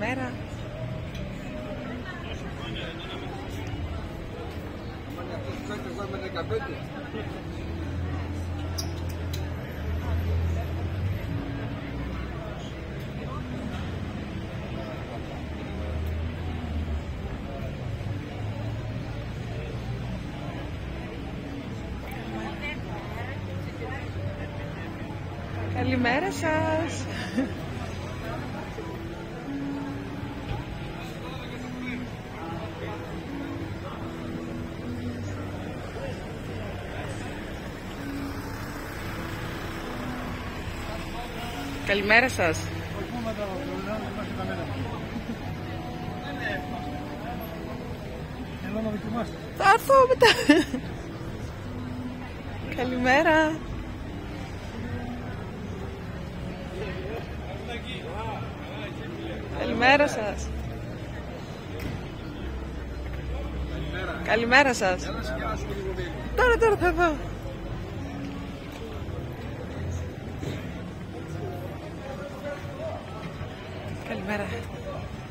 Καλημέρα. Καλημέρα σας. Καλημέρα σας. Θα έρθω μετά. Καλημέρα. Καλημέρα σας. Καλημέρα σας. Τώρα θα δω. Καλημέρα.